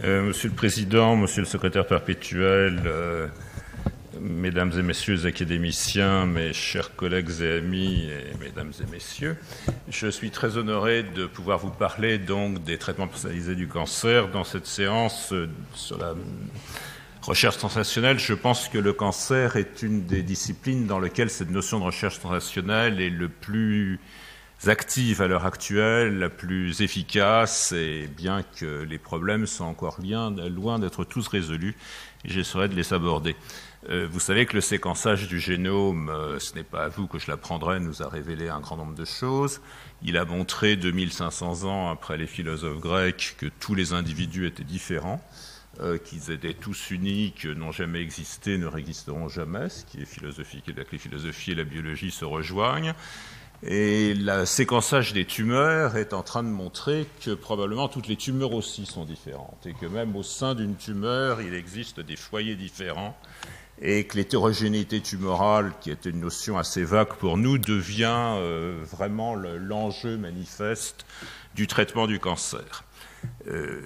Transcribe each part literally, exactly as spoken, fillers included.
Euh, Monsieur le Président, Monsieur le Secrétaire perpétuel, euh, Mesdames et Messieurs les académiciens, mes chers collègues et amis, et Mesdames et Messieurs, je suis très honoré de pouvoir vous parler donc des traitements personnalisés du cancer dans cette séance euh, sur la recherche transactionnelle. Je pense que le cancer est une des disciplines dans lesquelles cette notion de recherche transactionnelle est le plus active à l'heure actuelle, la plus efficace, et bien que les problèmes sont encore bien, loin d'être tous résolus, j'essaierai de les aborder. Euh, vous savez que le séquençage du génome, euh, ce n'est pas à vous que je l'apprendrai, nous a révélé un grand nombre de choses. Il a montré deux mille cinq cents ans après les philosophes grecs que tous les individus étaient différents, euh, qu'ils étaient tous uniques, n'ont jamais existé, ne réexisteront jamais, ce qui est philosophique, et que les philosophies et la biologie se rejoignent. Et le séquençage des tumeurs est en train de montrer que probablement toutes les tumeurs aussi sont différentes et que même au sein d'une tumeur, il existe des foyers différents et que l'hétérogénéité tumorale, qui était une notion assez vague pour nous, devient euh, vraiment le, l'enjeu manifeste du traitement du cancer. Euh,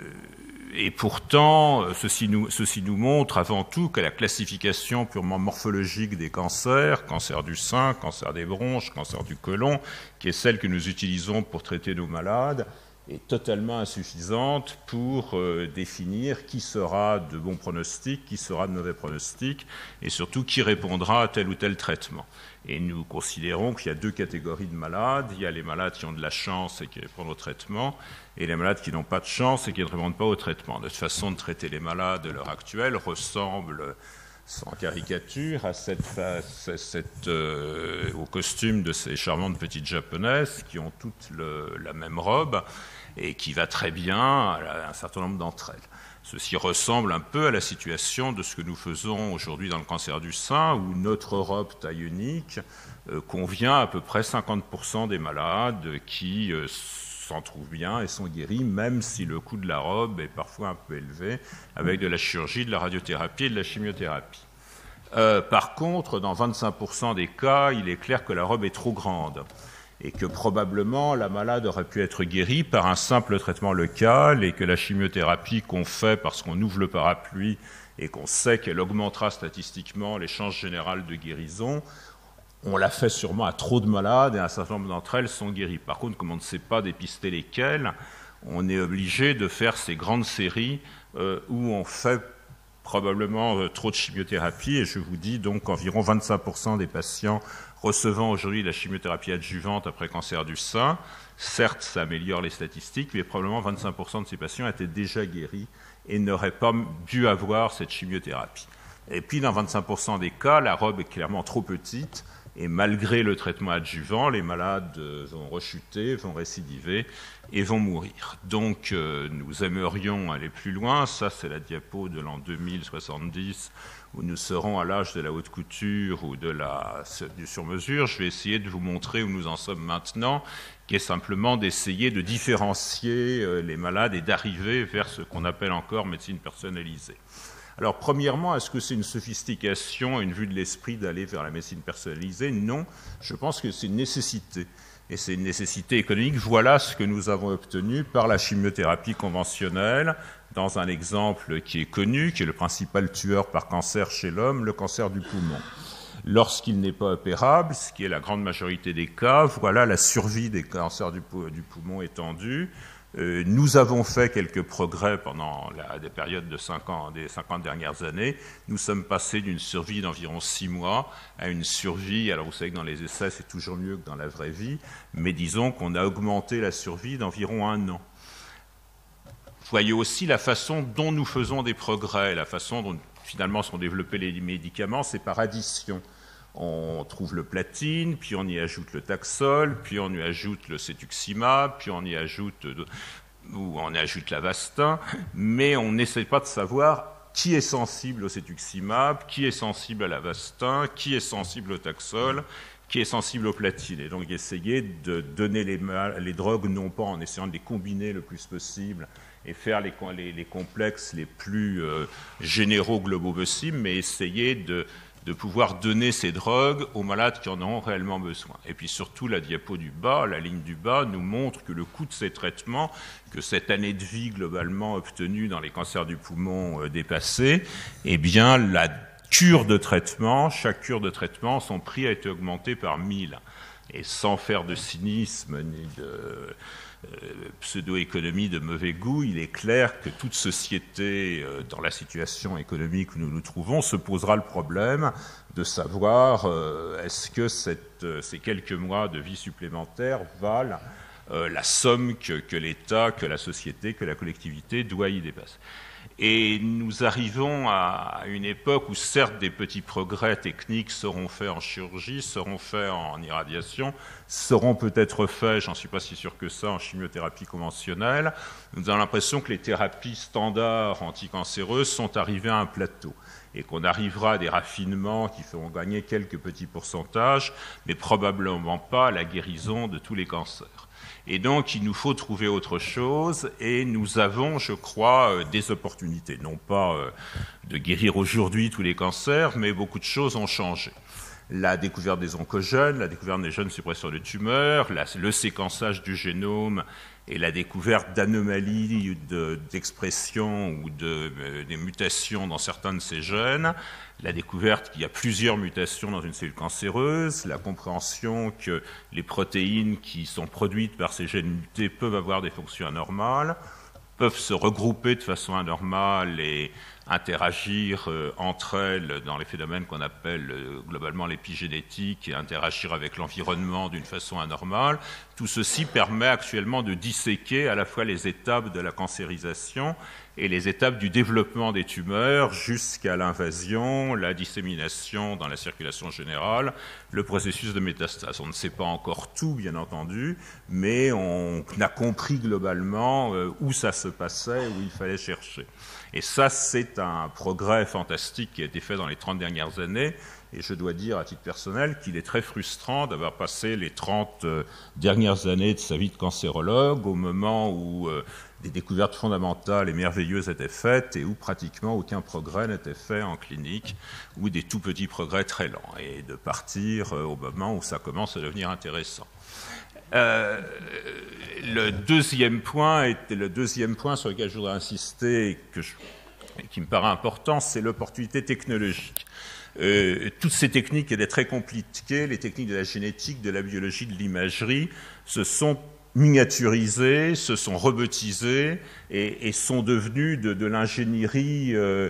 Et pourtant, ceci nous, ceci nous montre avant tout que la classification purement morphologique des cancers, cancer du sein, cancer des bronches, cancer du côlon, qui est celle que nous utilisons pour traiter nos malades, est totalement insuffisante pour euh, définir qui sera de bon pronostic, qui sera de mauvais pronostic, et surtout qui répondra à tel ou tel traitement. Et nous considérons qu'il y a deux catégories de malades. Il y a les malades qui ont de la chance et qui répondent au traitement, et les malades qui n'ont pas de chance et qui ne répondent pas au traitement. Notre façon de traiter les malades à l'heure actuelle ressemble, sans caricature, à cette, à cette, euh, au costume de ces charmantes petites japonaises qui ont toutes le, la même robe et qui va très bien à un certain nombre d'entre elles. Ceci ressemble un peu à la situation de ce que nous faisons aujourd'hui dans le cancer du sein, où notre robe taille unique euh, convient à peu près cinquante pour cent des malades qui euh, s'en trouvent bien et sont guéris, même si le coût de la robe est parfois un peu élevé, avec de la chirurgie, de la radiothérapie et de la chimiothérapie. Euh, par contre, dans vingt-cinq pour cent des cas, il est clair que la robe est trop grande et que probablement la malade aurait pu être guérie par un simple traitement local et que la chimiothérapie qu'on fait parce qu'on ouvre le parapluie et qu'on sait qu'elle augmentera statistiquement les chances générales de guérison, on l'a fait sûrement à trop de malades et un certain nombre d'entre elles sont guéries. Par contre, comme on ne sait pas dépister lesquelles, on est obligé de faire ces grandes séries euh, où on fait probablement euh, trop de chimiothérapie, et je vous dis donc qu'environ vingt-cinq pour cent des patients recevant aujourd'hui la chimiothérapie adjuvante après cancer du sein, certes ça améliore les statistiques, mais probablement vingt-cinq pour cent de ces patients étaient déjà guéris et n'auraient pas dû avoir cette chimiothérapie. Et puis dans vingt-cinq pour cent des cas, la robe est clairement trop petite, et malgré le traitement adjuvant, les malades vont rechuter, vont récidiver et vont mourir. Donc euh, nous aimerions aller plus loin. Ça, c'est la diapo de l'an deux mille soixante-dix, où nous serons à l'âge de la haute couture ou de la, du sur-mesure. Je vais essayer de vous montrer où nous en sommes maintenant, qui est simplement d'essayer de différencier euh, les malades et d'arriver vers ce qu'on appelle encore médecine personnalisée. Alors, premièrement, est-ce que c'est une sophistication, une vue de l'esprit d'aller vers la médecine personnalisée? Non, je pense que c'est une nécessité. Et c'est une nécessité économique. Voilà ce que nous avons obtenu par la chimiothérapie conventionnelle, dans un exemple qui est connu, qui est le principal tueur par cancer chez l'homme, le cancer du poumon. Lorsqu'il n'est pas opérable, ce qui est la grande majorité des cas, voilà la survie des cancers du, pou- du poumon étendue. Euh, nous avons fait quelques progrès pendant la, des périodes de cinq ans, des cinquante dernières années. Nous sommes passés d'une survie d'environ six mois à une survie, alors vous savez que dans les essais c'est toujours mieux que dans la vraie vie, mais disons qu'on a augmenté la survie d'environ un an. Voyez aussi la façon dont nous faisons des progrès, la façon dont finalement sont développés les médicaments, c'est par addition. On trouve le platine, puis on y ajoute le Taxol, puis on y ajoute le Cetuximab, puis on y ajoute, ou on y ajoute l'Avastin, mais on n'essaie pas de savoir qui est sensible au Cetuximab, qui est sensible à l'Avastin, qui est sensible au Taxol, qui est sensible au platine. Et donc essayer de donner les, les drogues, non pas en essayant de les combiner le plus possible et faire les, les, les complexes les plus euh, généraux, globaux possibles, mais essayer de de pouvoir donner ces drogues aux malades qui en ont réellement besoin. Et puis surtout, la diapo du bas, la ligne du bas, nous montre que le coût de ces traitements, que cette année de vie globalement obtenue dans les cancers du poumon euh, dépassés, eh bien, la cure de traitement, chaque cure de traitement, son prix a été augmenté par mille. Et sans faire de cynisme ni de euh, pseudo-économie de mauvais goût, il est clair que toute société, euh, dans la situation économique où nous nous trouvons, se posera le problème de savoir euh, est-ce que cette, euh, ces quelques mois de vie supplémentaire valent euh, la somme que, que l'État, que la société, que la collectivité doit y dépasser. Et nous arrivons à une époque où certes des petits progrès techniques seront faits en chirurgie, seront faits en irradiation, seront peut-être faits, j'en suis pas si sûr que ça, en chimiothérapie conventionnelle. Nous avons l'impression que les thérapies standards anticancéreuses sont arrivées à un plateau et qu'on arrivera à des raffinements qui feront gagner quelques petits pourcentages, mais probablement pas à la guérison de tous les cancers. Et donc, il nous faut trouver autre chose, et nous avons, je crois, des opportunités. Non pas de guérir aujourd'hui tous les cancers, mais beaucoup de choses ont changé. La découverte des oncogènes, la découverte des jeunes suppresseurs de tumeurs, la, le séquençage du génome et la découverte d'anomalies de, d'expression ou de, euh, des mutations dans certains de ces gènes, la découverte qu'il y a plusieurs mutations dans une cellule cancéreuse, la compréhension que les protéines qui sont produites par ces gènes mutés peuvent avoir des fonctions anormales, peuvent se regrouper de façon anormale et interagir euh, entre elles dans les phénomènes qu'on appelle euh, globalement l'épigénétique et interagir avec l'environnement d'une façon anormale. Tout ceci permet actuellement de disséquer à la fois les étapes de la cancérisation et les étapes du développement des tumeurs jusqu'à l'invasion, la dissémination dans la circulation générale, le processus de métastase. On ne sait pas encore tout, bien entendu, mais on a compris globalement euh, où ça se passait, où il fallait chercher. Et ça, c'est un progrès fantastique qui a été fait dans les trente dernières années. Et je dois dire, à titre personnel, qu'il est très frustrant d'avoir passé les trente dernières années de sa vie de cancérologue au moment où euh, des découvertes fondamentales et merveilleuses étaient faites et où pratiquement aucun progrès n'était fait en clinique, ou des tout petits progrès très lents, et de partir euh, au moment où ça commence à devenir intéressant. Euh, le deuxième point, et le deuxième point sur lequel je voudrais insister, et que je, et qui me paraît important, c'est l'opportunité technologique. Euh, toutes ces techniques étaient très compliquées, les techniques de la génétique, de la biologie, de l'imagerie, se sont miniaturisées, se sont robotisées et, et sont devenues de, de l'ingénierie, euh,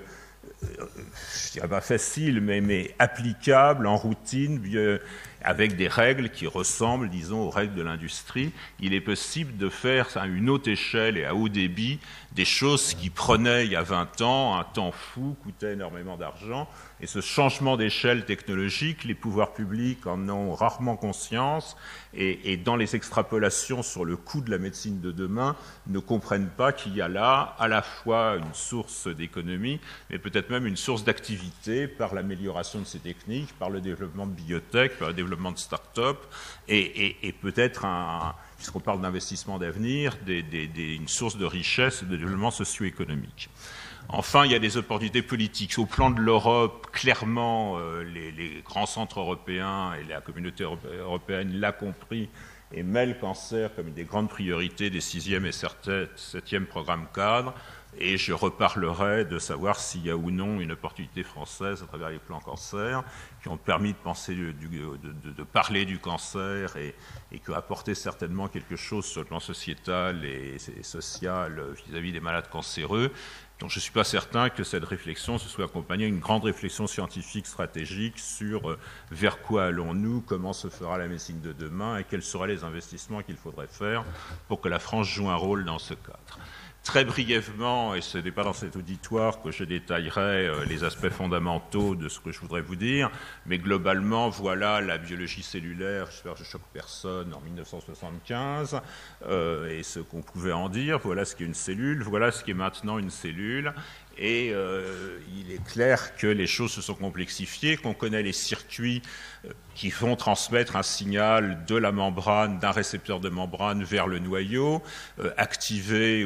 je dirais pas facile, mais, mais applicable en routine, bio, avec des règles qui ressemblent, disons, aux règles de l'industrie. Il est possible de faire à une haute échelle et à haut débit des choses qui prenaient, il y a vingt ans, un temps fou, coûtaient énormément d'argent. Et ce changement d'échelle technologique, les pouvoirs publics en ont rarement conscience, et, et dans les extrapolations sur le coût de la médecine de demain, ne comprennent pas qu'il y a là à la fois une source d'économie, mais peut-être même une source d'activité par l'amélioration de ces techniques, par le développement de biotech, par le développement de start-up, et, et, et peut-être, un, puisqu'on parle d'investissement d'avenir, des, des, des, une source de richesse et de développement socio-économique. Enfin, il y a des opportunités politiques. Au plan de l'Europe, clairement, euh, les, les grands centres européens et la communauté européenne l'a compris et met le cancer comme une des grandes priorités des sixième et septième programmes cadres. Et je reparlerai de savoir s'il y a ou non une opportunité française à travers les plans cancer qui ont permis de penser, du, de, de, de parler du cancer et, et qui ont apporté certainement quelque chose sur le plan sociétal et, et social vis-à-vis des malades cancéreux. Donc je ne suis pas certain que cette réflexion se soit accompagnée d'une grande réflexion scientifique, stratégique sur vers quoi allons-nous, comment se fera la médecine de demain et quels seraient les investissements qu'il faudrait faire pour que la France joue un rôle dans ce cadre. Très brièvement, et ce n'est pas dans cet auditoire que je détaillerai euh, les aspects fondamentaux de ce que je voudrais vous dire, mais globalement, voilà la biologie cellulaire, j'espère que je ne choque personne, en mille neuf cent soixante-quinze, euh, et ce qu'on pouvait en dire, voilà ce qu'est une cellule, voilà ce qui est maintenant une cellule, et euh, il est clair que les choses se sont complexifiées, qu'on connaît les circuits euh, qui vont transmettre un signal de la membrane, d'un récepteur de membrane vers le noyau, euh, activer ou diminuer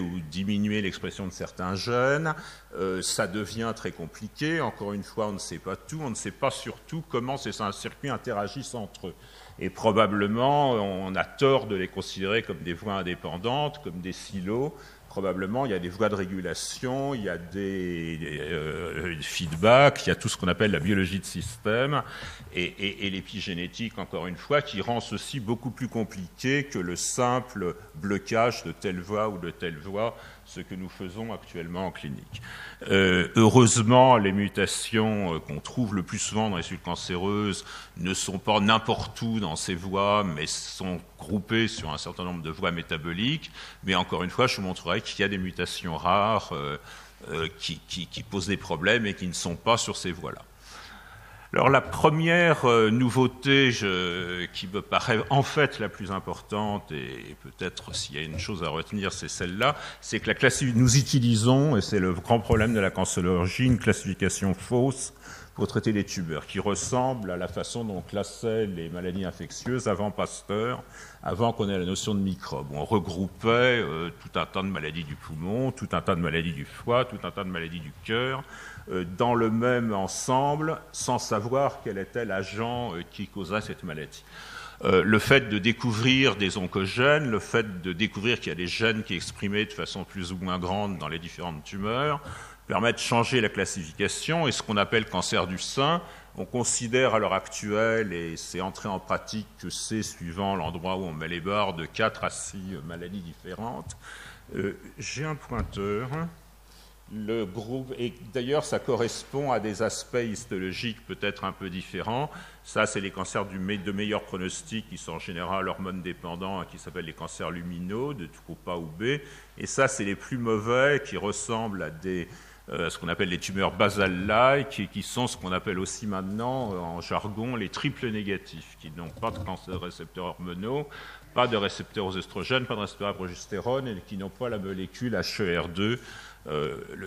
diminuer l'expression de certains gènes. Euh, ça devient très compliqué. Encore une fois, on ne sait pas tout. On ne sait pas surtout comment ces circuits interagissent entre eux. Et probablement, on a tort de les considérer comme des voies indépendantes, comme des silos. Probablement, il y a des voies de régulation, il y a des, des euh, feedbacks, il y a tout ce qu'on appelle la biologie de système et, et, et l'épigénétique, encore une fois, qui rend ceci beaucoup plus compliqué que le simple blocage de telle voie ou de telle voie, ce que nous faisons actuellement en clinique. Euh, heureusement, les mutations qu'on trouve le plus souvent dans les cellules cancéreuses ne sont pas n'importe où dans ces voies, mais sont groupées sur un certain nombre de voies métaboliques. Mais encore une fois, je vous montrerai qu'il y a des mutations rares euh, euh, qui, qui, qui posent des problèmes et qui ne sont pas sur ces voies-là. Alors la première euh, nouveauté je, qui me paraît en fait la plus importante, et peut-être s'il y a une chose à retenir, c'est celle-là, c'est que la classi- nous utilisons, et c'est le grand problème de la cancérologie, une classification fausse pour traiter les tumeurs, qui ressemble à la façon dont on classait les maladies infectieuses avant Pasteur, avant qu'on ait la notion de microbes. On regroupait euh, tout un tas de maladies du poumon, tout un tas de maladies du foie, tout un tas de maladies du cœur, euh, dans le même ensemble, sans savoir quel était l'agent euh, qui causait cette maladie. Euh, le fait de découvrir des oncogènes, le fait de découvrir qu'il y a des gènes qui exprimaient de façon plus ou moins grande dans les différentes tumeurs, permet de changer la classification, et ce qu'on appelle cancer du sein, on considère à l'heure actuelle, et c'est entré en pratique que c'est suivant l'endroit où on met les barres, de quatre à six maladies différentes. Euh, j'ai un pointeur. Le groupe, et d'ailleurs ça correspond à des aspects histologiques peut-être un peu différents. Ça, c'est les cancers du, de meilleur pronostic qui sont en général hormones dépendants, qui s'appellent les cancers luminaux, de groupe A ou B. Et ça, c'est les plus mauvais, qui ressemblent à des Euh, ce qu'on appelle les tumeurs basal-like, qui, qui sont ce qu'on appelle aussi maintenant, euh, en jargon, les triples négatifs, qui n'ont pas de cancer de récepteurs hormonaux, pas de récepteurs aux oestrogènes, pas de récepteurs à la progestérone, et qui n'ont pas la molécule H E R deux. Euh, le,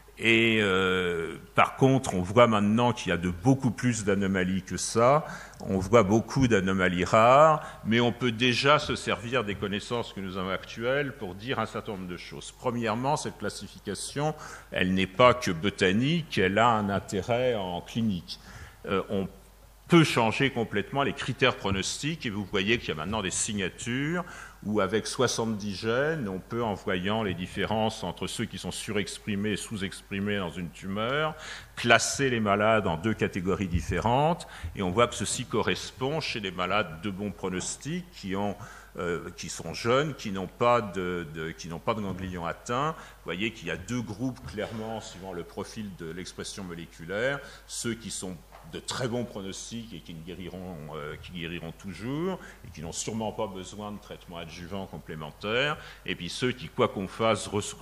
et euh, par contre, on voit maintenant qu'il y a de beaucoup plus d'anomalies que ça. On voit beaucoup d'anomalies rares, mais on peut déjà se servir des connaissances que nous avons actuelles pour dire un certain nombre de choses. Premièrement, cette classification, elle n'est pas que botanique, elle a un intérêt en clinique. Euh, on peut changer complètement les critères pronostiques, et vous voyez qu'il y a maintenant des signatures où avec soixante-dix gènes, on peut, en voyant les différences entre ceux qui sont surexprimés et sous-exprimés dans une tumeur, classer les malades en deux catégories différentes, et on voit que ceci correspond chez les malades de bon pronostic qui ont Euh, qui sont jeunes, qui n'ont pas de, de, qui n'ont pas de ganglions atteints. Vous voyez qu'il y a deux groupes clairement suivant le profil de l'expression moléculaire, ceux qui sont de très bons pronostics et qui guériront, euh, qui guériront toujours et qui n'ont sûrement pas besoin de traitement adjuvant complémentaire, et puis ceux qui, quoi qu'on fasse,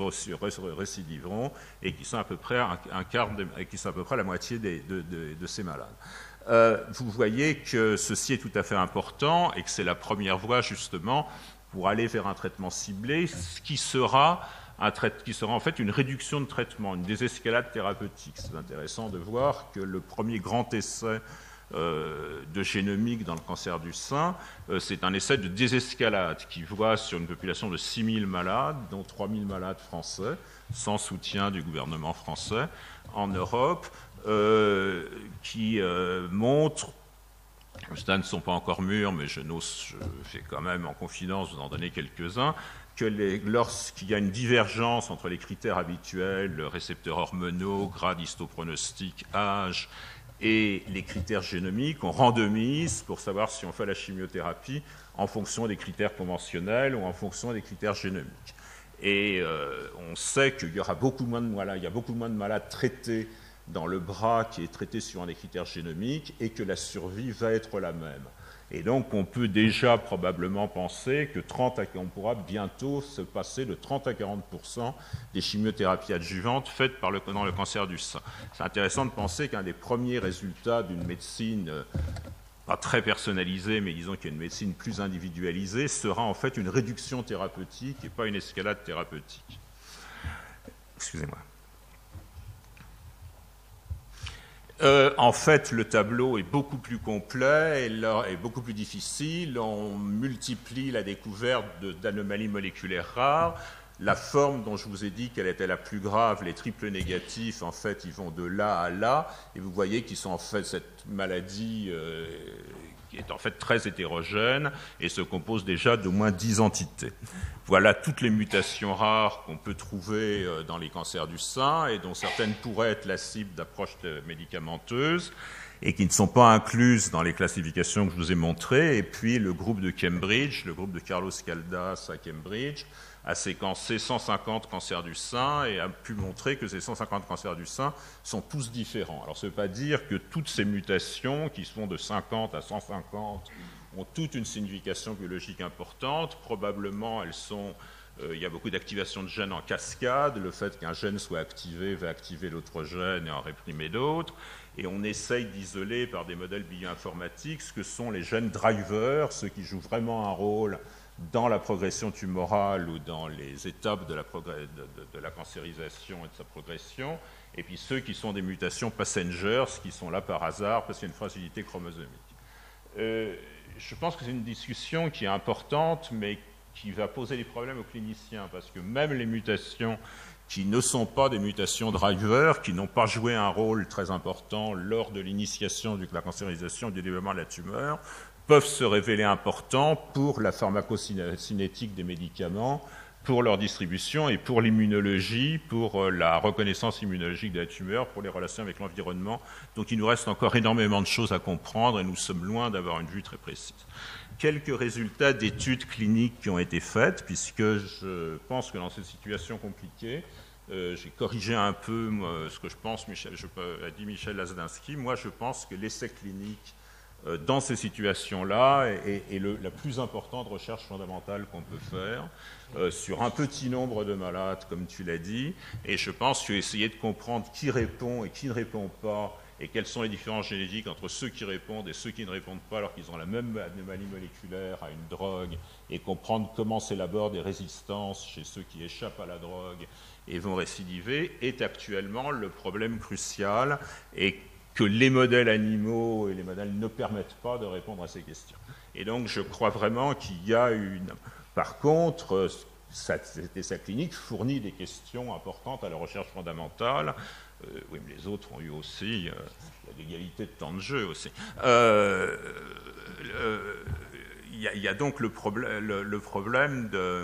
récidiveront et qui sont à peu près un, un quart de, qui sont à peu près la moitié des, de, de, de ces malades. Euh, vous voyez que ceci est tout à fait important et que c'est la première voie justement pour aller vers un traitement ciblé, ce qui sera, un trai- qui sera en fait une réduction de traitement, une désescalade thérapeutique. C'est intéressant de voir que le premier grand essai euh, de génomique dans le cancer du sein, euh, c'est un essai de désescalade qui voit sur une population de six mille malades, dont trois mille malades français, sans soutien du gouvernement français, en Europe, Euh, qui euh, montre, les stades ne sont pas encore mûrs, mais je n'ose, je fais quand même en confidence vous en donner quelques-uns, que les, lorsqu'il y a une divergence entre les critères habituels, le récepteur hormonaux, grade histopronostic, âge, et les critères génomiques, on randomise pour savoir si on fait la chimiothérapie en fonction des critères conventionnels ou en fonction des critères génomiques. Et euh, on sait qu'il y aura beaucoup moins de malades, il y a beaucoup moins de malades traités dans le bras qui est traité suivant des critères génomiques et que la survie va être la même. Et donc on peut déjà probablement penser que trente à, on pourra bientôt se passer de trente à quarante pour cent des chimiothérapies adjuvantes faites par le, dans le cancer du sein. C'est intéressant de penser qu'un des premiers résultats d'une médecine euh, pas très personnalisée, mais disons qu'il y a une médecine plus individualisée, sera en fait une réduction thérapeutique et pas une escalade thérapeutique. Excusez-moi. Euh, en fait, le tableau est beaucoup plus complet et là, est beaucoup plus difficile. On multiplie la découverte de, d'anomalies moléculaires rares. La forme dont je vous ai dit qu'elle était la plus grave, les triples négatifs, en fait, ils vont de là à là, et vous voyez qu'ils sont en fait cette maladie euh, qui est en fait très hétérogène et se compose déjà d'au moins dix entités. Voilà toutes les mutations rares qu'on peut trouver dans les cancers du sein et dont certaines pourraient être la cible d'approches médicamenteuses et qui ne sont pas incluses dans les classifications que je vous ai montrées. Et puis le groupe de Cambridge, le groupe de Carlos Caldas à Cambridge, a séquencé cent cinquante cancers du sein et a pu montrer que ces cent cinquante cancers du sein sont tous différents. Alors, ça ne veut pas dire que toutes ces mutations, qui sont de cinquante à cent cinquante, ont toute une signification biologique importante. Probablement, elles sont... Euh, il y a beaucoup d'activation de gènes en cascade. Le fait qu'un gène soit activé va activer l'autre gène et en réprimer d'autres. Et on essaye d'isoler par des modèles bioinformatiques ce que sont les gènes drivers, ceux qui jouent vraiment un rôle dans la progression tumorale ou dans les étapes de la, de, de, de la cancérisation et de sa progression, et puis ceux qui sont des mutations passengers, qui sont là par hasard parce qu'il y a une fragilité chromosomique. Euh, je pense que c'est une discussion qui est importante, mais qui va poser des problèmes aux cliniciens, parce que même les mutations qui ne sont pas des mutations drivers, qui n'ont pas joué un rôle très important lors de l'initiation de la cancérisation et du développement de la tumeur, peuvent se révéler importants pour la pharmacocinétique des médicaments, pour leur distribution et pour l'immunologie, pour la reconnaissance immunologique de la tumeur, pour les relations avec l'environnement. Donc il nous reste encore énormément de choses à comprendre et nous sommes loin d'avoir une vue très précise. Quelques résultats d'études cliniques qui ont été faites, puisque je pense que dans cette situation compliquée, euh, j'ai corrigé un peu moi, ce que je pense, Michel, je, a dit Michel Lasdinsky. Moi, je pense que l'essai clinique dans ces situations-là est, est le, la plus importante recherche fondamentale qu'on peut faire euh, sur un petit nombre de malades, comme tu l'as dit, et je pense qu'essayer de comprendre qui répond et qui ne répond pas, et quelles sont les différences génétiques entre ceux qui répondent et ceux qui ne répondent pas alors qu'ils ont la même anomalie moléculaire à une drogue, et comprendre comment s'élaborent des résistances chez ceux qui échappent à la drogue et vont récidiver, est actuellement le problème crucial, et que les modèles animaux et les modèles ne permettent pas de répondre à ces questions. Et donc, je crois vraiment qu'il y a une... Par contre, cet essai clinique fournit des questions importantes à la recherche fondamentale. Euh, oui, mais les autres ont eu aussi euh, l'égalité de temps de jeu aussi. Euh, euh, il y a, il y a donc le, problème, le, le problème de...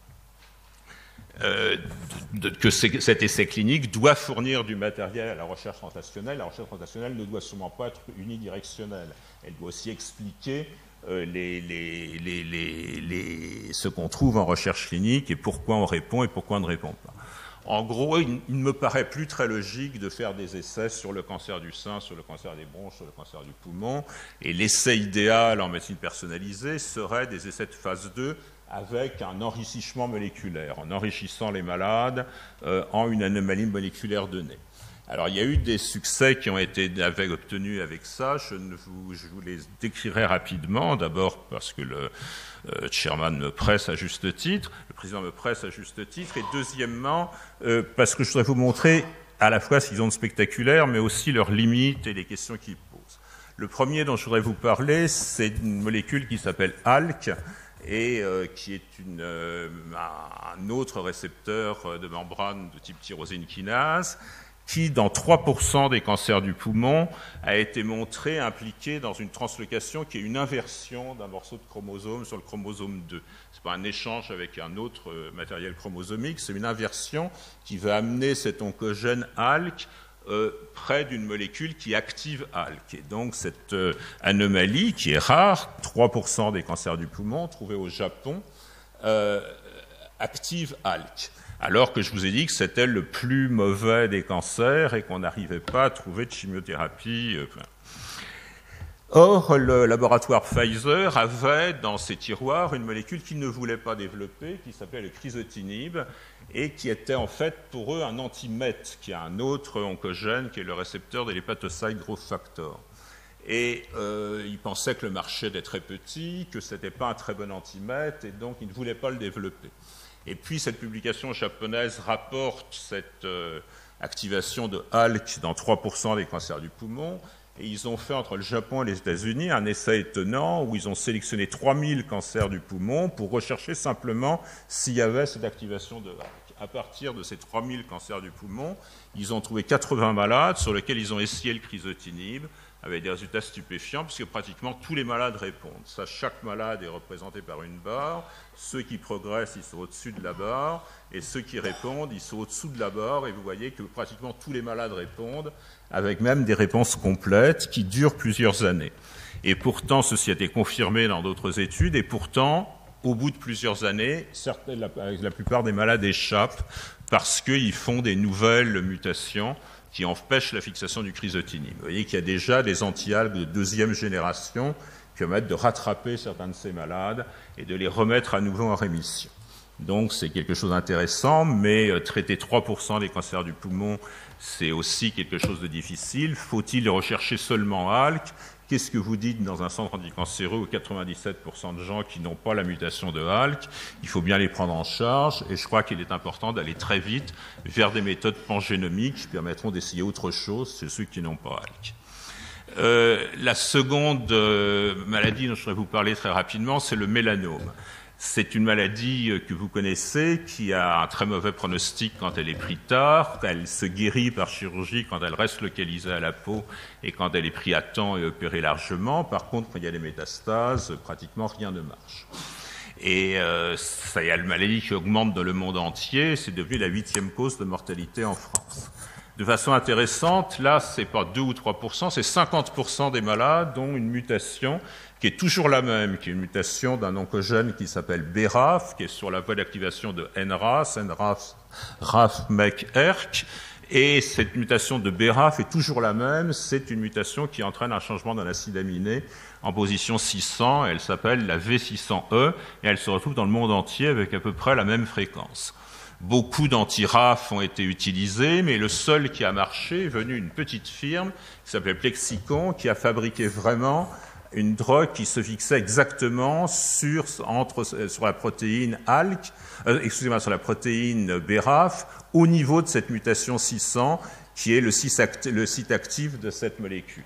Euh, de, que cet essai clinique doit fournir du matériel à la recherche translationnelle. La recherche translationnelle ne doit sûrement pas être unidirectionnelle. Elle doit aussi expliquer euh, les, les, les, les, les, ce qu'on trouve en recherche clinique et pourquoi on répond et pourquoi on ne répond pas. En gros, il ne me paraît plus très logique de faire des essais sur le cancer du sein, sur le cancer des bronches, sur le cancer du poumon. Et l'essai idéal en médecine personnalisée serait des essais de phase deux avec un enrichissement moléculaire, en enrichissant les malades euh, en une anomalie moléculaire donnée. Alors, il y a eu des succès qui ont été avec, obtenus avec ça. Je, ne vous, je vous les décrirai rapidement. D'abord parce que le euh, chairman me presse à juste titre, le président me presse à juste titre, et deuxièmement, euh, parce que je voudrais vous montrer à la fois ce qu'ils ont de spectaculaire, mais aussi leurs limites et les questions qu'ils posent. Le premier dont je voudrais vous parler, c'est une molécule qui s'appelle A L K, et euh, qui est une, euh, un autre récepteur de membrane de type tyrosine kinase, qui, dans trois pour cent des cancers du poumon, a été montré impliqué dans une translocation qui est une inversion d'un morceau de chromosome sur le chromosome deux. Ce n'est pas un échange avec un autre matériel chromosomique, c'est une inversion qui va amener cet oncogène A L K Euh, près d'une molécule qui active A L K. Et donc cette euh, anomalie, qui est rare, trois pour cent des cancers du poumon trouvés au Japon, euh, active A L K. Alors que je vous ai dit que c'était le plus mauvais des cancers et qu'on n'arrivait pas à trouver de chimiothérapie. Euh, Or, le laboratoire Pfizer avait dans ses tiroirs une molécule qu'ils ne voulaient pas développer, qui s'appelait le crizotinib, et qui était en fait pour eux un anti-met, qui a un autre oncogène, qui est le récepteur de l'hépatocyte growth factor. Et euh, ils pensaient que le marché était très petit, que ce n'était pas un très bon anti-met, et donc ils ne voulaient pas le développer. Et puis cette publication japonaise rapporte cette euh, activation de A L K dans trois pour cent des cancers du poumon, Et ils ont fait, entre le Japon et les États-Unis, un essai étonnant où ils ont sélectionné trois mille cancers du poumon pour rechercher simplement s'il y avait cette activation de A L K. À partir de ces trois mille cancers du poumon, ils ont trouvé quatre-vingts malades sur lesquels ils ont essayé le crizotinib, avec des résultats stupéfiants, puisque pratiquement tous les malades répondent. Ça, chaque malade est représenté par une barre. Ceux qui progressent, ils sont au-dessus de la barre, et ceux qui répondent, ils sont au-dessous de la barre, et vous voyez que pratiquement tous les malades répondent, avec même des réponses complètes qui durent plusieurs années. Et pourtant, ceci a été confirmé dans d'autres études, et pourtant, au bout de plusieurs années, certaines, la, la plupart des malades échappent parce qu'ils font des nouvelles mutations qui empêchent la fixation du crizotinib. Vous voyez qu'il y a déjà des anti-A L K de deuxième génération qui permettent de rattraper certains de ces malades et de les remettre à nouveau en rémission. Donc c'est quelque chose d'intéressant, mais euh, traiter trois pour cent des cancers du poumon, c'est aussi quelque chose de difficile. Faut-il rechercher seulement A L K ? Qu'est-ce que vous dites dans un centre anticancéreux aux quatre-vingt-dix-sept pour cent de gens qui n'ont pas la mutation de A L K? Il faut bien les prendre en charge, et je crois qu'il est important d'aller très vite vers des méthodes pangénomiques qui permettront d'essayer autre chose chez ceux qui n'ont pas A L K. Euh, la seconde euh, maladie dont je voudrais vous parler très rapidement, c'est le mélanome. C'est une maladie que vous connaissez, qui a un très mauvais pronostic quand elle est prise tard. Elle se guérit par chirurgie quand elle reste localisée à la peau et quand elle est prise à temps et opérée largement. Par contre, quand il y a des métastases, pratiquement rien ne marche. Et euh, ça y a une maladie qui augmente dans le monde entier. C'est devenu la huitième cause de mortalité en France. De façon intéressante, là, c'est pas deux ou trois pour cent, c'est cinquante pour cent des malades ont une mutation qui est toujours la même, qui est une mutation d'un oncogène qui s'appelle B R A F, qui est sur la voie d'activation de N R A S, N R A S, R A F, M E C, E R C. Et cette mutation de B R A F est toujours la même, c'est une mutation qui entraîne un changement d'un acide aminé en position six cents, elle s'appelle la V six cents E, et elle se retrouve dans le monde entier avec à peu près la même fréquence. Beaucoup d'anti-R A F ont été utilisés, mais le seul qui a marché est venu une petite firme qui s'appelait Plexicon, qui a fabriqué vraiment une drogue qui se fixait exactement sur, entre, sur la protéine A L K, euh, excusez-moi, sur la protéine B R A F, au niveau de cette mutation six cents, qui est le site, acti- le site actif de cette molécule.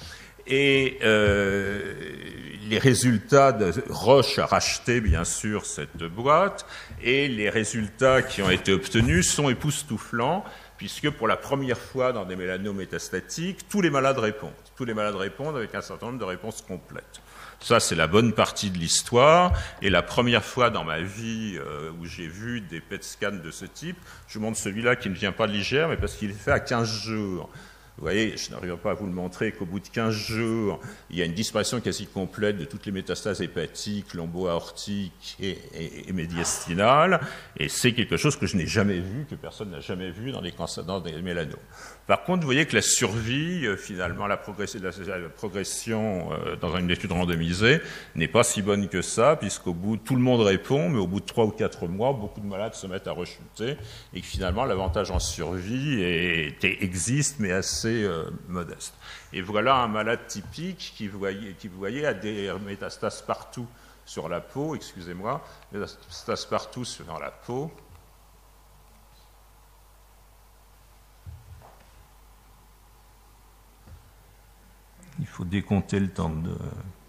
Et euh, les résultats de Roche a racheté bien sûr cette boîte, et les résultats qui ont été obtenus sont époustouflants, puisque pour la première fois dans des mélanomes métastatiques, tous les malades répondent. Tous les malades répondent avec un certain nombre de réponses complètes. Ça, c'est la bonne partie de l'histoire, et la première fois dans ma vie euh, où j'ai vu des P E T scans de ce type, je vous montre celui-là qui ne vient pas de l'I G R, mais parce qu'il est fait à quinze jours. Vous voyez, je n'arrive pas à vous le montrer, qu'au bout de quinze jours, il y a une disparition quasi complète de toutes les métastases hépatiques, lombo-aortiques et, et, et médiastinales, et c'est quelque chose que je n'ai jamais vu, que personne n'a jamais vu dans les cancers, dans des mélanomes. Par contre, vous voyez que la survie, euh, finalement, la progression, la, la progression euh, dans une étude randomisée n'est pas si bonne que ça, puisqu'au bout, tout le monde répond, mais au bout de trois ou quatre mois, beaucoup de malades se mettent à rechuter, et que finalement, l'avantage en survie est, est, existe, mais assez Euh, modeste. Et voilà un malade typique qui, vous voyez, qui vous voyez, a des métastases partout sur la peau, excusez-moi, métastases partout sur la peau. Il faut décompter le temps de...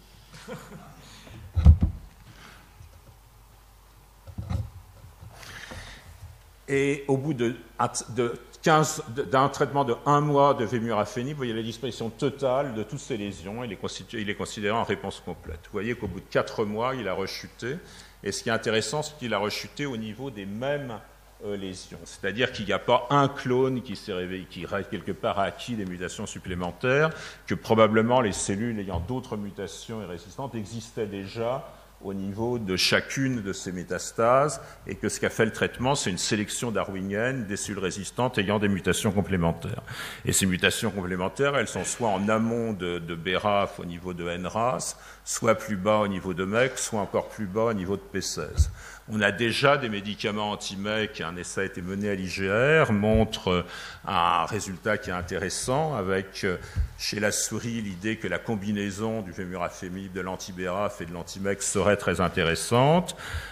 Et au bout de, de quinze, d'un traitement de un mois de vemurafenib, vous voyez la disparition totale de toutes ces lésions, il est, il est considéré en réponse complète. Vous voyez qu'au bout de quatre mois, il a rechuté, et ce qui est intéressant, c'est qu'il a rechuté au niveau des mêmes euh, lésions, c'est-à-dire qu'il n'y a pas un clone qui s'est réveillé, qui quelque part a acquis des mutations supplémentaires, que probablement les cellules ayant d'autres mutations et résistantes existaient déjà au niveau de chacune de ces métastases, et que ce qu'a fait le traitement, c'est une sélection darwinienne des cellules résistantes ayant des mutations complémentaires. Et ces mutations complémentaires, elles sont soit en amont de, de B R A F au niveau de N R A S, soit plus bas au niveau de M E C, soit encore plus bas au niveau de P seize. On a déjà des médicaments anti-M E C, un essai a été mené à l'I G R, montre un résultat qui est intéressant, avec chez la souris l'idée que la combinaison du vemurafenib, de l'anti-B R A F et de l'anti-M E C serait très intéressante.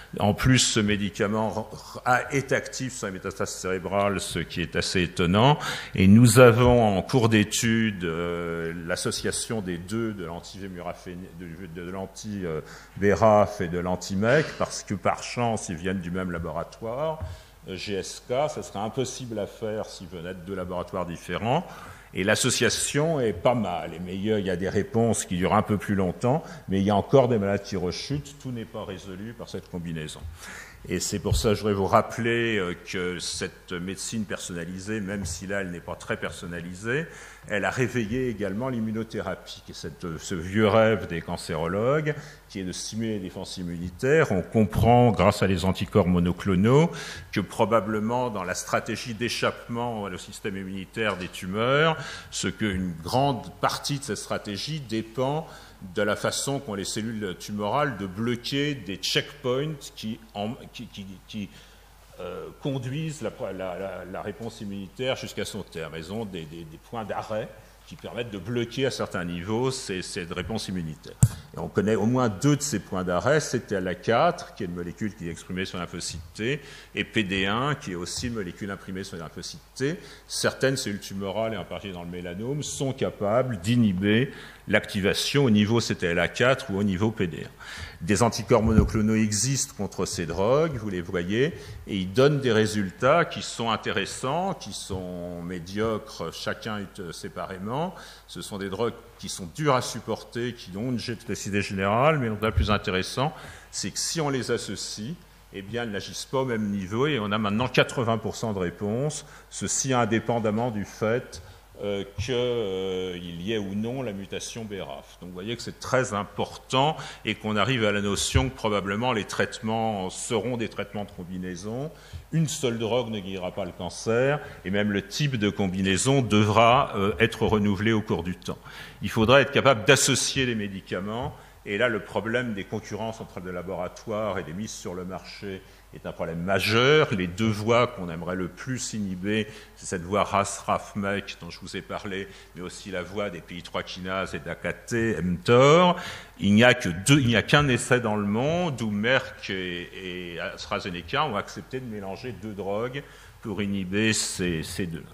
En plus, ce médicament est actif sur les métastases cérébrales, ce qui est assez étonnant. Et nous avons en cours d'étude euh, l'association des deux, de l'anti-Vemurafenib, de, de l'anti-B R A F et de l'anti-M E C, parce que par chance, ils viennent du même laboratoire. G S K, ça serait impossible à faire s'ils venaient de deux laboratoires différents. Et l'association est pas mal. Et meilleur, il y a des réponses qui durent un peu plus longtemps, mais il y a encore des malades qui rechutent. Tout n'est pas résolu par cette combinaison. Et c'est pour ça que je voudrais vous rappeler que cette médecine personnalisée, même si là elle n'est pas très personnalisée, elle a réveillé également l'immunothérapie, qui est cette, ce vieux rêve des cancérologues, qui est de stimuler les défenses immunitaires. On comprend, grâce à les anticorps monoclonaux, que probablement dans la stratégie d'échappement au système immunitaire des tumeurs, ce qu'une grande partie de cette stratégie dépend de la façon qu'ont les cellules tumorales de bloquer des checkpoints qui, en, qui, qui, qui euh, conduisent la, la, la, la réponse immunitaire jusqu'à son terme. Elles ont des, des, des points d'arrêt qui permettent de bloquer à certains niveaux ces, ces réponses immunitaires. Et on connaît au moins deux de ces points d'arrêt, c'est T L A quatre, qui est une molécule qui est exprimée sur le lymphocyte T, et P D un, qui est aussi une molécule imprimée sur le lymphocyte T. Certaines cellules tumorales, et en particulier dans le mélanome, sont capables d'inhiber l'activation au niveau C T L A quatre ou au niveau P D un. Des anticorps monoclonaux existent contre ces drogues, vous les voyez, et ils donnent des résultats qui sont intéressants, qui sont médiocres, chacun séparément. Ce sont des drogues qui sont dures à supporter, qui ont une toxicité générale, mais le plus intéressant, c'est que si on les associe, eh bien, elles n'agissent pas au même niveau, et on a maintenant quatre-vingts pour cent de réponses, ceci indépendamment du fait Euh, qu'il euh, y ait ou non la mutation B R A F. Donc vous voyez que c'est très important et qu'on arrive à la notion que probablement les traitements seront des traitements de combinaison. Une seule drogue ne guérira pas le cancer et même le type de combinaison devra euh, être renouvelé au cours du temps. Il faudra être capable d'associer les médicaments et là le problème des concurrences entre les laboratoires et des mises sur le marché est un problème majeur. Les deux voies qu'on aimerait le plus inhiber, c'est cette voie R A S R A F M E C dont je vous ai parlé, mais aussi la voie des P I trois kinases et d'A K T, mTOR. Il n'y a que deux, il n'y a qu'un essai dans le monde où Merck et, et AstraZeneca ont accepté de mélanger deux drogues pour inhiber ces, ces deux.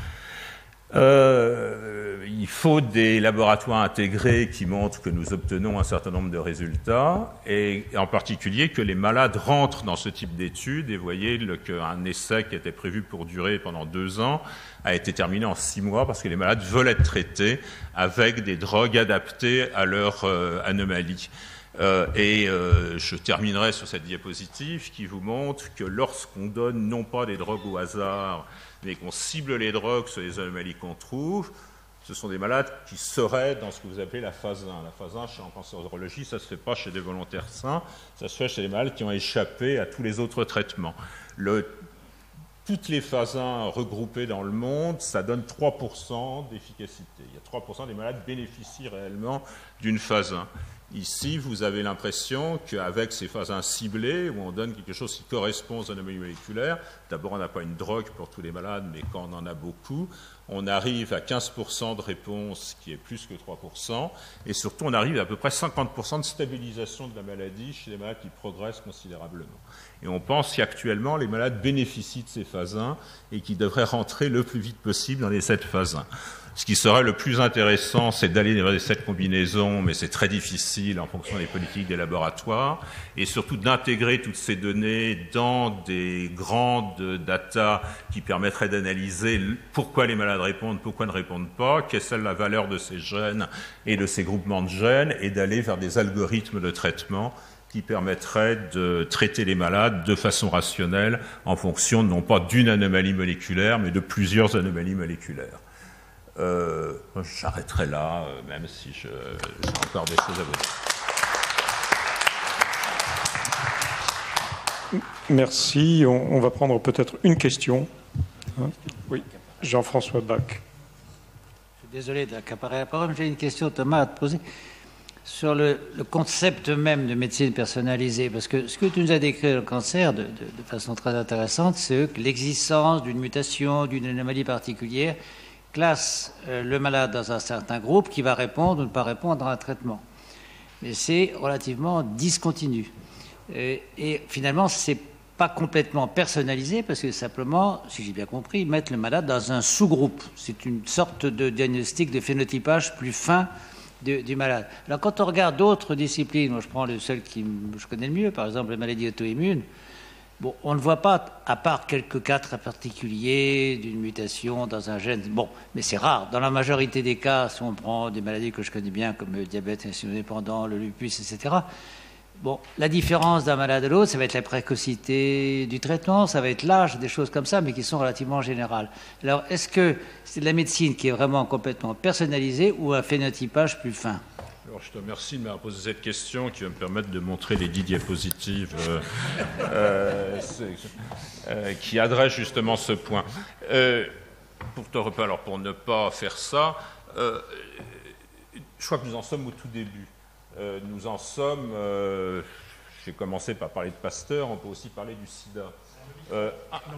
Euh, il faut des laboratoires intégrés qui montrent que nous obtenons un certain nombre de résultats et en particulier que les malades rentrent dans ce type d'études. Et vous voyez qu'un essai qui était prévu pour durer pendant deux ans a été terminé en six mois parce que les malades veulent être traités avec des drogues adaptées à leur euh, anomalie. Euh, et euh, je terminerai sur cette diapositive qui vous montre que lorsqu'on donne non pas des drogues au hasard, mais qu'on cible les drogues sur les anomalies qu'on trouve, ce sont des malades qui seraient dans ce que vous appelez la phase un. La phase un, chez en cancérologie, ça ne se fait pas chez des volontaires sains, ça se fait chez des malades qui ont échappé à tous les autres traitements. Le, toutes les phases un regroupées dans le monde, ça donne trois pour cent d'efficacité. Il y a trois pour cent des malades bénéficient réellement d'une phase un. Ici, vous avez l'impression qu'avec ces phases un ciblées, où on donne quelque chose qui correspond aux anomalies moléculaires, d'abord on n'a pas une drogue pour tous les malades, mais quand on en a beaucoup, on arrive à quinze pour cent de réponse, qui est plus que trois pour cent, et surtout on arrive à à peu près cinquante pour cent de stabilisation de la maladie chez les malades qui progressent considérablement. Et on pense qu'actuellement, les malades bénéficient de ces phases un et qui devraient rentrer le plus vite possible dans les sept phases un. Ce qui serait le plus intéressant, c'est d'aller vers cette combinaison, mais c'est très difficile en fonction des politiques des laboratoires, et surtout d'intégrer toutes ces données dans des grandes data qui permettraient d'analyser pourquoi les malades répondent, pourquoi ne répondent pas, quelle est la valeur de ces gènes et de ces groupements de gènes, et d'aller vers des algorithmes de traitement qui permettraient de traiter les malades de façon rationnelle en fonction non pas d'une anomalie moléculaire, mais de plusieurs anomalies moléculaires. Euh, J'arrêterai là, euh, même si j'ai encore des choses à vous dire. Merci. On, on va prendre peut-être une question. Hein, oui, Jean-François Bach. Je suis désolé d'accaparer la parole, mais j'ai une question, Thomas, à te poser sur le, le concept même de médecine personnalisée. Parce que ce que tu nous as décrit le cancer de, de, de façon très intéressante, c'est que l'existence d'une mutation, d'une anomalie particulière classe euh, le malade dans un certain groupe qui va répondre ou ne pas répondre à un traitement. Mais c'est relativement discontinu. Et, et finalement, c'est pas complètement personnalisé parce que simplement, si j'ai bien compris, ils mettent le malade dans un sous-groupe. C'est une sorte de diagnostic, de phénotypage plus fin du, du malade. Alors quand on regarde d'autres disciplines, moi je prends le seul que je connais le mieux, par exemple les maladies auto-immunes, bon, on ne voit pas, à part quelques cas très particuliers d'une mutation dans un gène, bon, mais c'est rare. Dans la majorité des cas, si on prend des maladies que je connais bien comme le diabète insulino-dépendant, le lupus, et cetera, bon, la différence d'un malade à l'autre, ça va être la précocité du traitement, ça va être l'âge, des choses comme ça, mais qui sont relativement générales. Alors, est-ce que c'est de la médecine qui est vraiment complètement personnalisée ou un phénotypage plus fin ? Alors, je te remercie de m'avoir posé cette question qui va me permettre de montrer les dix diapositives euh, euh, euh, qui adressent justement ce point. Euh, pour te repas, alors pour ne pas faire ça, euh, je crois que nous en sommes au tout début. Euh, nous en sommes, euh, j'ai commencé par parler de Pasteur, on peut aussi parler du sida. Euh,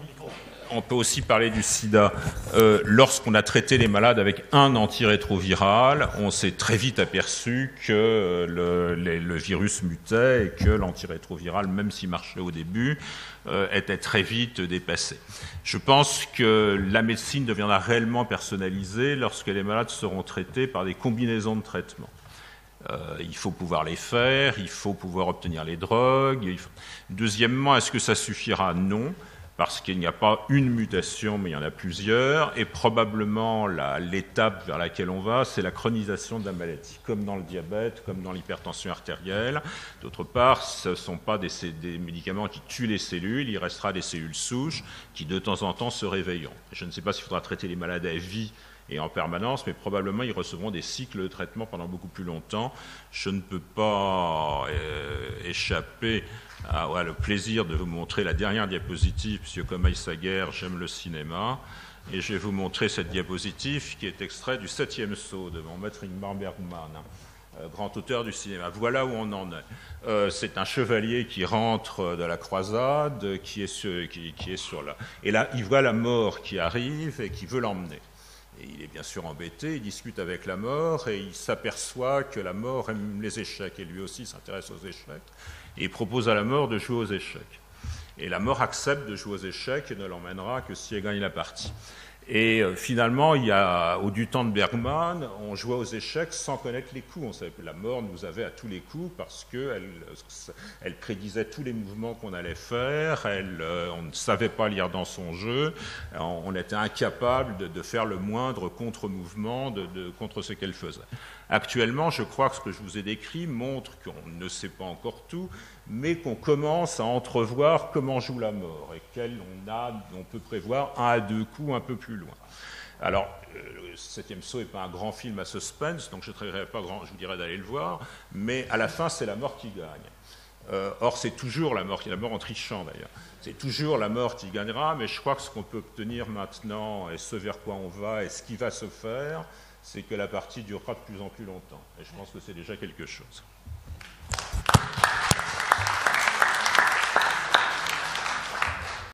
on peut aussi parler du sida. Euh, lorsqu'on a traité les malades avec un antirétroviral, on s'est très vite aperçu que le, les, le virus mutait et que l'antirétroviral, même s'il marchait au début, euh, était très vite dépassé. Je pense que la médecine deviendra réellement personnalisée lorsque les malades seront traités par des combinaisons de traitements. Euh, il faut pouvoir les faire, il faut pouvoir obtenir les drogues. Il faut... Deuxièmement, est-ce que ça suffira? Non, parce qu'il n'y a pas une mutation, mais il y en a plusieurs, et probablement la, l'étape vers laquelle on va, c'est la chronisation de la maladie, comme dans le diabète, comme dans l'hypertension artérielle. D'autre part, ce ne sont pas des, des médicaments qui tuent les cellules, il restera des cellules souches qui de temps en temps se réveilleront. Je ne sais pas s'il faudra traiter les malades à vie et en permanence, mais probablement ils recevront des cycles de traitement pendant beaucoup plus longtemps. Je ne peux pas euh, échapper à, à le plaisir de vous montrer la dernière diapositive, puisque comme Aïssaguer, j'aime le cinéma, et je vais vous montrer cette diapositive qui est extrait du septième saut de mon maître Ingmar Bergman, euh, grand auteur du cinéma. Voilà où on en est. Euh, c'est un chevalier qui rentre de la croisade, qui est, sur, qui, qui est sur la... Et là, il voit la mort qui arrive et qui veut l'emmener. Et il est bien sûr embêté, il discute avec la mort et il s'aperçoit que la mort aime les échecs et lui aussi s'intéresse aux échecs et il propose à la mort de jouer aux échecs. Et la mort accepte de jouer aux échecs et ne l'emmènera que si elle gagne la partie. Et euh, finalement, il y a, au du temps de Bergman, on jouait aux échecs sans connaître les coups. On savait que la mort nous avait à tous les coups parce qu'elle elle prédisait tous les mouvements qu'on allait faire, elle, euh, on ne savait pas lire dans son jeu, on, on était incapable de, de faire le moindre contre-mouvement de, de, contre ce qu'elle faisait. Actuellement, je crois que ce que je vous ai décrit montre qu'on ne sait pas encore tout, mais qu'on commence à entrevoir comment joue la mort et qu'on a, on peut prévoir un à deux coups un peu plus loin. Alors, le septième saut n'est pas un grand film à suspense, donc je ne pas grand, je vous dirais d'aller le voir, mais à la fin, c'est la mort qui gagne. Euh, or, c'est toujours la mort, la mort en trichant d'ailleurs, c'est toujours la mort qui gagnera, mais je crois que ce qu'on peut obtenir maintenant, et ce vers quoi on va, et ce qui va se faire, c'est que la partie durera de plus en plus longtemps. Et je pense que c'est déjà quelque chose.